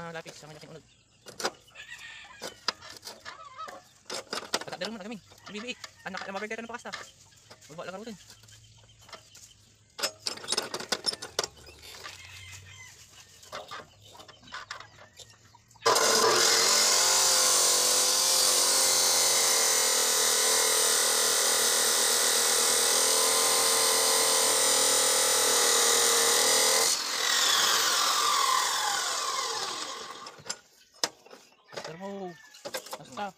lapis sa mga unod. Patadaro mo na kami. Bibiik. Anak na mabay ka na pakasta. Magbawa lang karutin. Termo. Basta.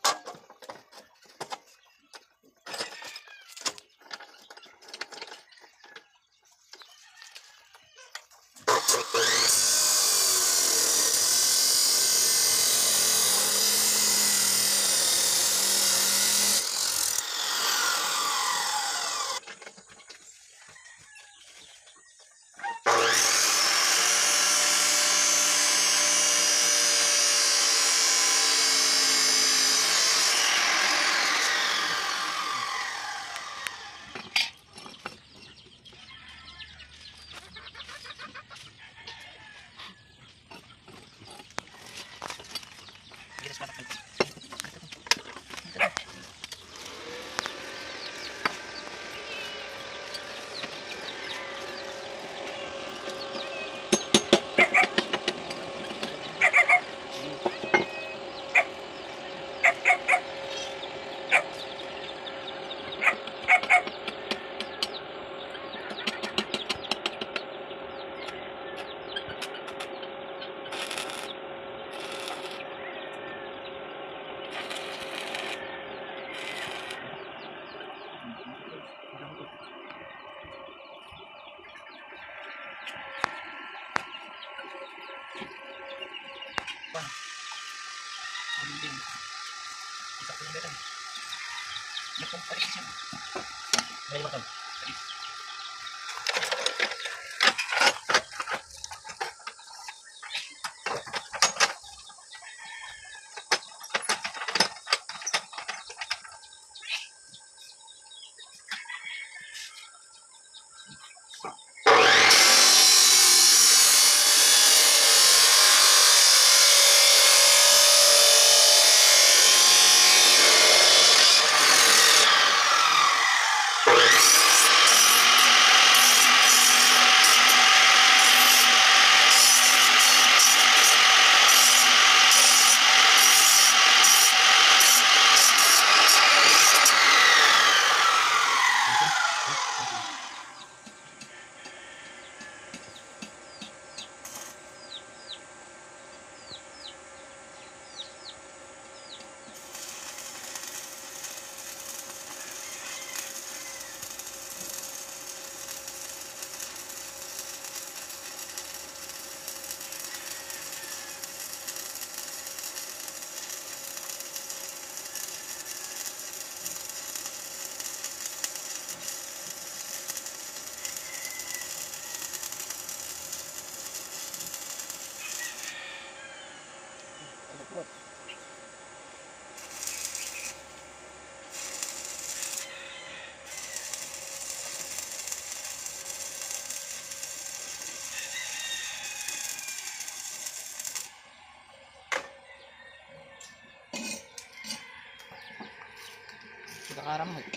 Karam mo.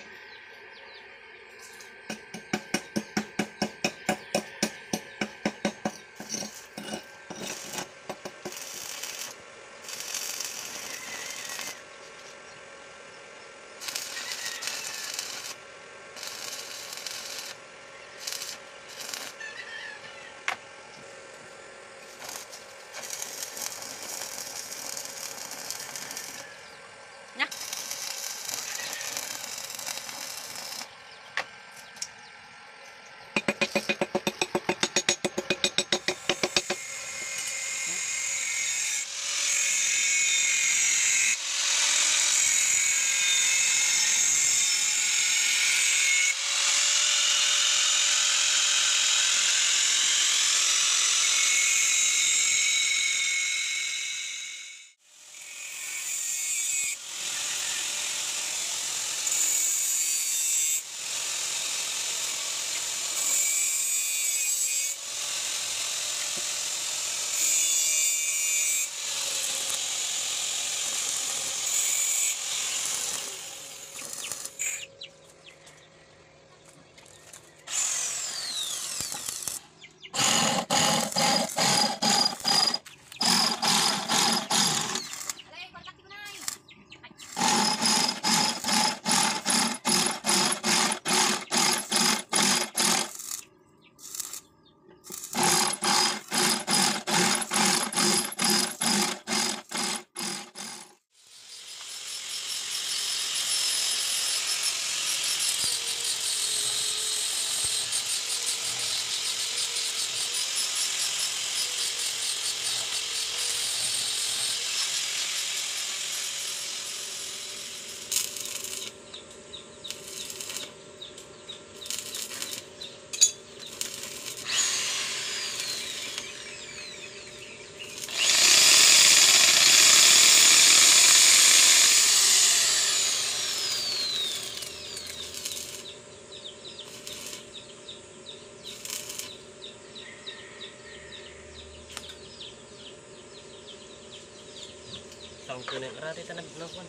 Taong ko na yung karate ta nagkuhan.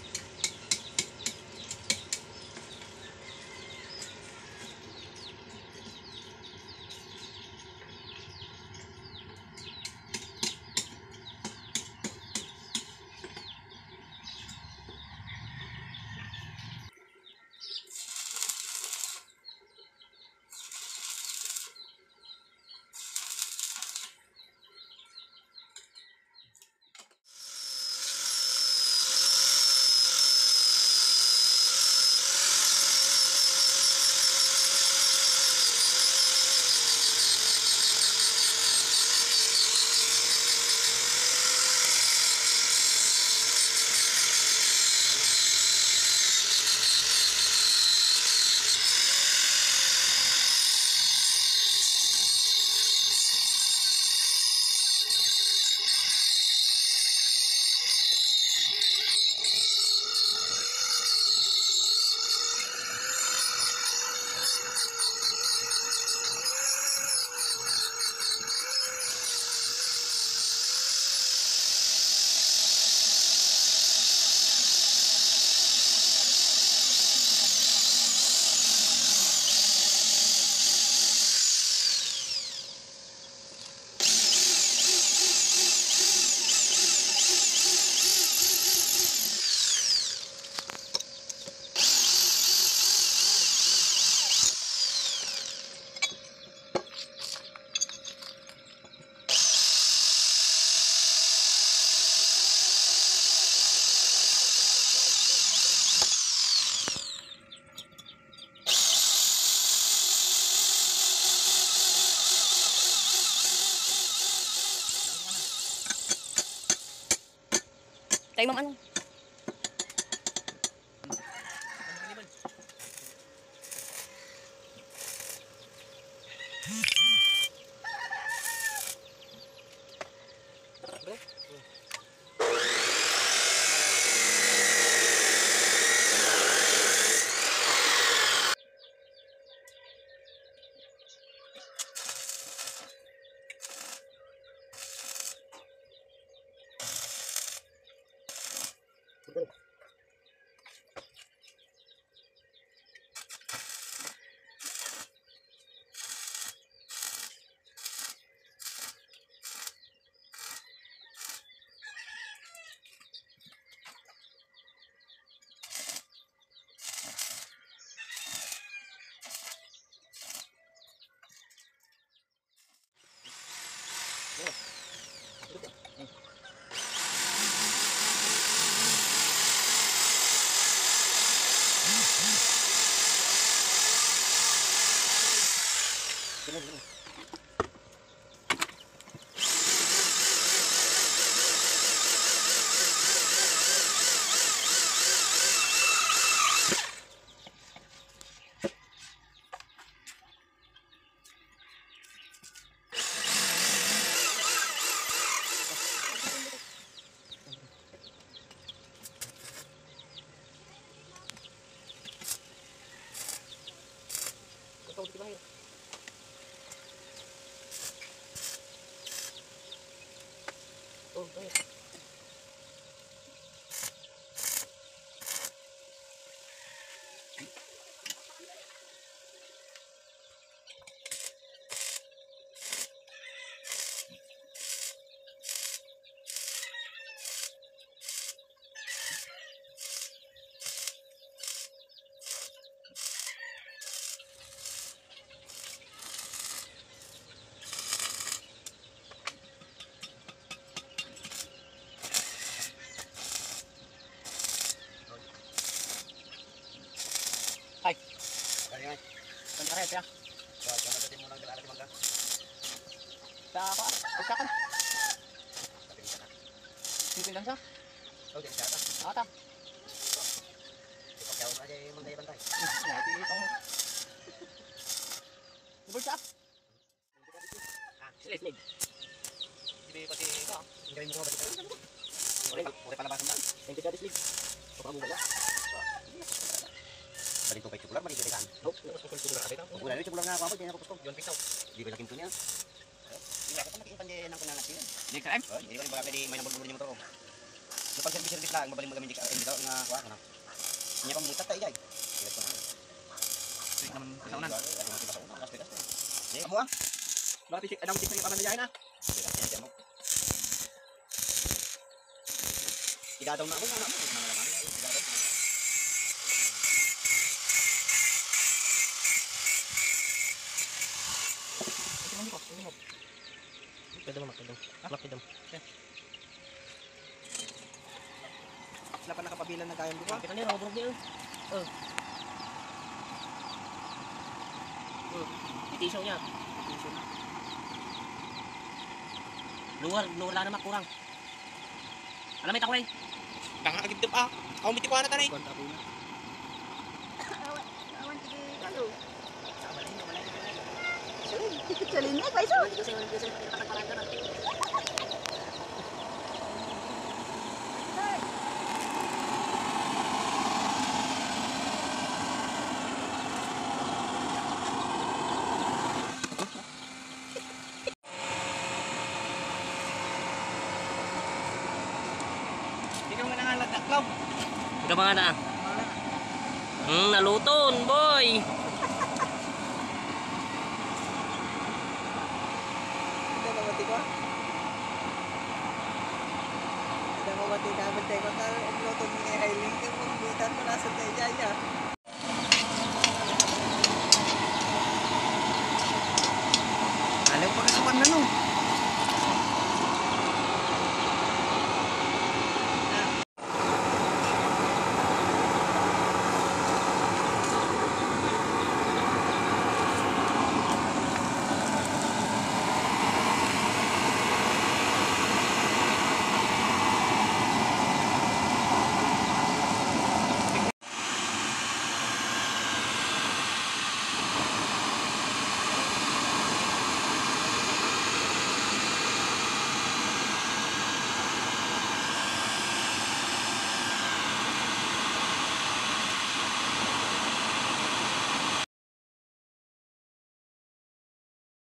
Tayo ma'am ano? Oh, baik. Ay. Kaya Saan ka kaya? so jangan tadi mo nang dalala di mangga. Sa ako. Pagsakan. Tapi bisa na. Sipin lang siya. Oh, jadi siapa? Ata. Ipakyaw mo aja yung mangga bantay. Nanti itong. Ibig siya. Ah, Slide. Hindi pati ito. hindi mo ba dito? Ore pala basan. Thank you sa slide. Papago ba? Balik ko kay tubular mali kita kan. Oh, kultura ka dito. Tubular itu tubular nga ako din ako gusto. Yon pitaw. Di ba lakin punya? Hindi ako nakikipan din ng kunangat niya. Di ka em. Oh, hindi ba pwede may nabulbul niyo motor ko. pag service lang, mabaling mo kami dito nga kuha ko na. Nya pang mutat tayo jay. Yes na. Sik naman sa unan. Ano mo sa una, gas. Amo ah. Bakit sik anong sik pa na diyan ah? Yan mo. Igadaw na ako na mo. Pwede mo makidong. Makidong. Sila pa nakapabilan na gayam di ba? Kita niya, robog niya. Itisaw niya. Luar lang naman kurang. Alam ito ko rin. Danga agad ah. Ako miti ko na tanay. Awan tigil kayo. Salin na, guys. Hindi ko nga nangalagdaklaw. Ika mga na. Naluton, boy. Ada mawati ko. Ada mawati ka, bante.